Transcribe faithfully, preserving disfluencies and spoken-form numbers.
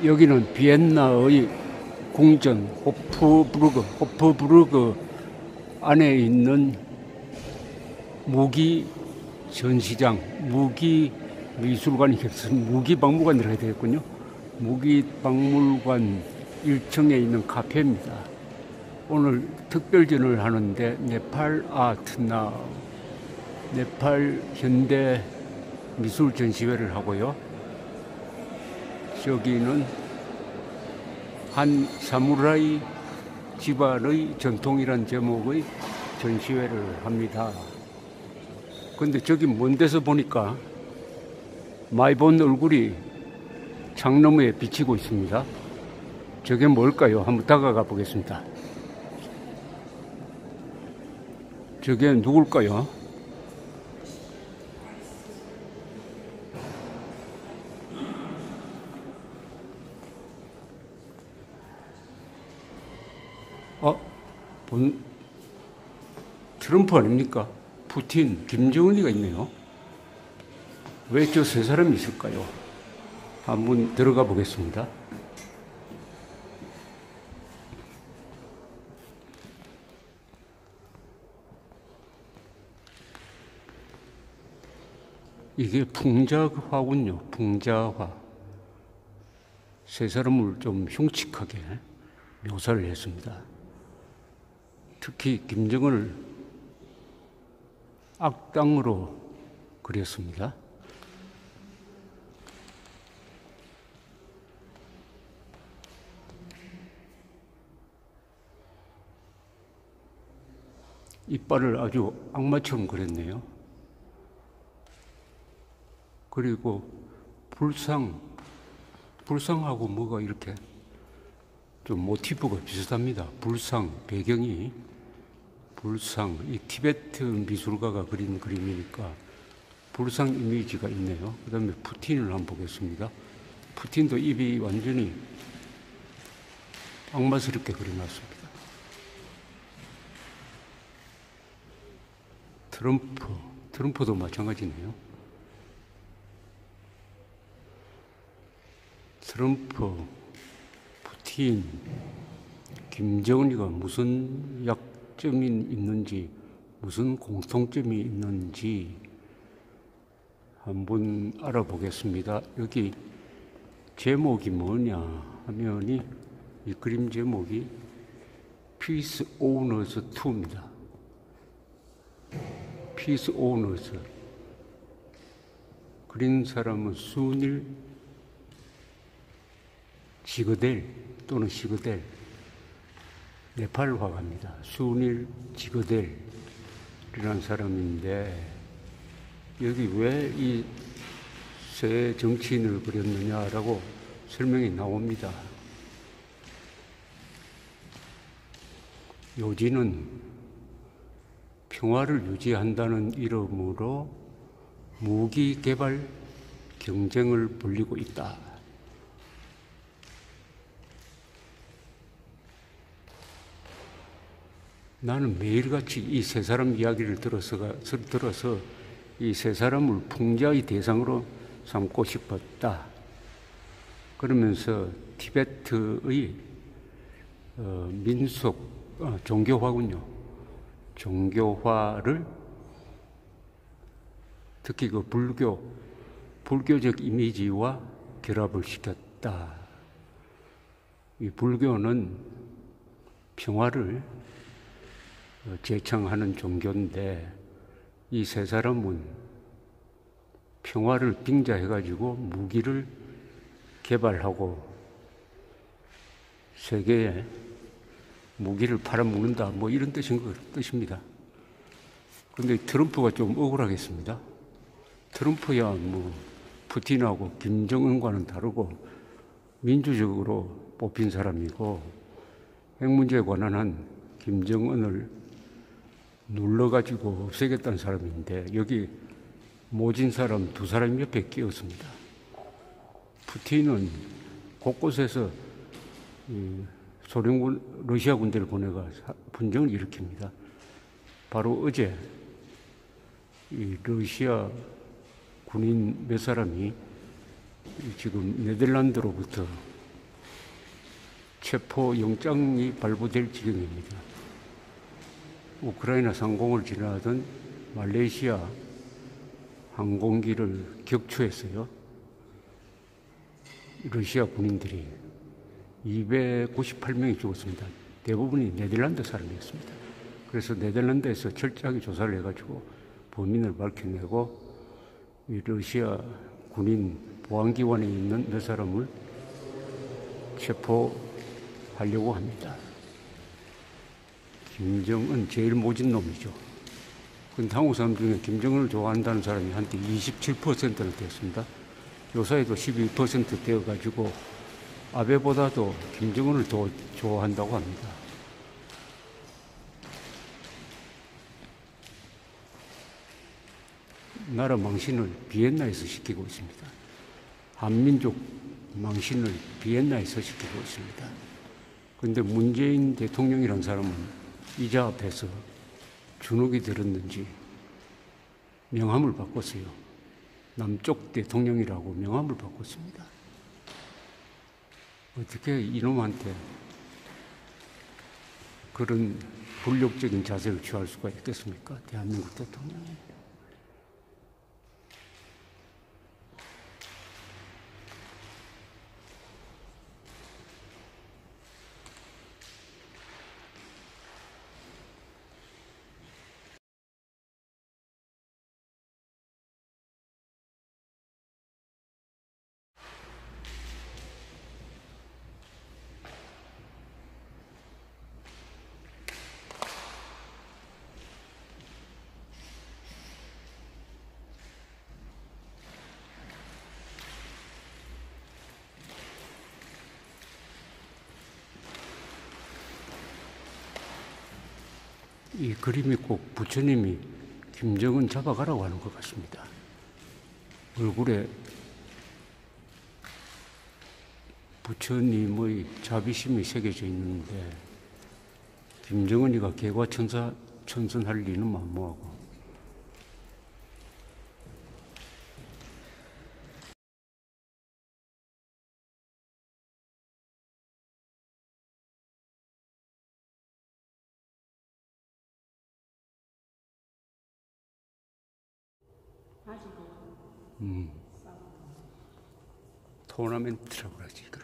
여기는 비엔나의 궁전 호프부르크, 호프부르크 안에 있는 무기 전시장, 무기 미술관이 무기 박물관이라고 해야 되겠군요. 무기 박물관 일 층에 있는 카페입니다. 오늘 특별전을 하는데 네팔 아트 나우, 네팔 현대 미술 전시회를 하고요. 저기는 한 사무라이 집안의 전통이란 제목의 전시회를 합니다. 근데 저기 먼 데서 보니까 많이 본 얼굴이 창너머에 비치고 있습니다. 저게 뭘까요? 한번 다가가 보겠습니다. 저게 누굴까요? 어? 본, 트럼프 아닙니까? 푸틴, 김정은이가 있네요. 왜 저 세 사람이 있을까요? 한번 들어가 보겠습니다. 이게 풍자화군요. 풍자화. 세 사람을 좀 흉측하게 묘사를 했습니다. 특히 김정은을 악당으로 그렸습니다. 이빨을 아주 악마처럼 그렸네요. 그리고 불상, 불상하고 뭐가 이렇게 좀 모티프가 비슷합니다. 불상, 배경이 불상, 이 티베트 미술가가 그린 그림이니까 불상 이미지가 있네요. 그 다음에 푸틴을 한번 보겠습니다. 푸틴도 입이 완전히 악마스럽게 그려놨습니다. 트럼프, 트럼프도 마찬가지네요. 트럼프, 푸틴, 김정은이가 무슨 약점이 있는지, 무슨 공통점이 있는지 한번 알아보겠습니다. 여기 제목이 뭐냐 하면이 이 그림 제목이 Peace Owners 이입니다. Peace Owners. 그린 사람은 수닐 지그델 또는 시그델, 네팔 화가입니다. 수닐 지그델이라는 사람인데 여기 왜 이 새 정치인을 그렸느냐라고 설명이 나옵니다. 요지는 평화를 유지한다는 이름으로 무기 개발 경쟁을 벌이고 있다. 나는 매일같이 이 세 사람 이야기를 들어서, 들어서 이 세 사람을 풍자의 대상으로 삼고 싶었다. 그러면서 티베트의 어, 민속, 어, 종교화군요. 종교화를 특히 그 불교, 불교적 이미지와 결합을 시켰다. 이 불교는 평화를 제창하는 종교인데 이 세 사람은 평화를 빙자해가지고 무기를 개발하고 세계에 무기를 팔아먹는다 뭐 이런 뜻인 것, 뜻입니다. 그런데 트럼프가 좀 억울하겠습니다. 트럼프야 뭐 푸틴하고 김정은과는 다르고 민주적으로 뽑힌 사람이고 핵 문제에 관한 한 김정은을 눌러가지고 없애겠다는 사람인데 여기 모진 사람 두 사람 옆에 끼었습니다. 푸틴은 곳곳에서 소련군, 러시아 군대를 보내가 분쟁을 일으킵니다. 바로 어제 이 러시아 군인 몇 사람이 지금 네덜란드로부터 체포 영장이 발부될 지경입니다. 우크라이나 상공을 지나던 말레이시아 항공기를 격추했어요. 러시아 군인들이 이백구십팔 명이 죽었습니다. 대부분이 네덜란드 사람이었습니다. 그래서 네덜란드에서 철저하게 조사를 해가지고 범인을 밝혀내고 이 러시아 군인 보안기관에 있는 몇 사람을 체포하려고 합니다. 김정은 제일 모진 놈이죠. 근데 한국 사람 중에 김정은을 좋아한다는 사람이 한때 이십칠 퍼센트나 되었습니다. 요사이도 십이 퍼센트 되어가지고 아베보다도 김정은을 더 좋아한다고 합니다. 나라 망신을 비엔나에서 시키고 있습니다. 한민족 망신을 비엔나에서 시키고 있습니다. 그런데 문재인 대통령이라는 사람은 이자 앞에서 주눅이 들었는지 명함을 바꿨어요. 남쪽 대통령이라고 명함을 바꿨습니다. 어떻게 이놈한테 그런 불력적인 자세를 취할 수가 있겠습니까? 대한민국 대통령이. 이 그림이 꼭 부처님이 김정은 잡아가라고 하는 것 같습니다. 얼굴에 부처님의 자비심이 새겨져 있는데 김정은이가 개과천선 천선할 리는 만무하고. 음. 토너멘트라고 하지.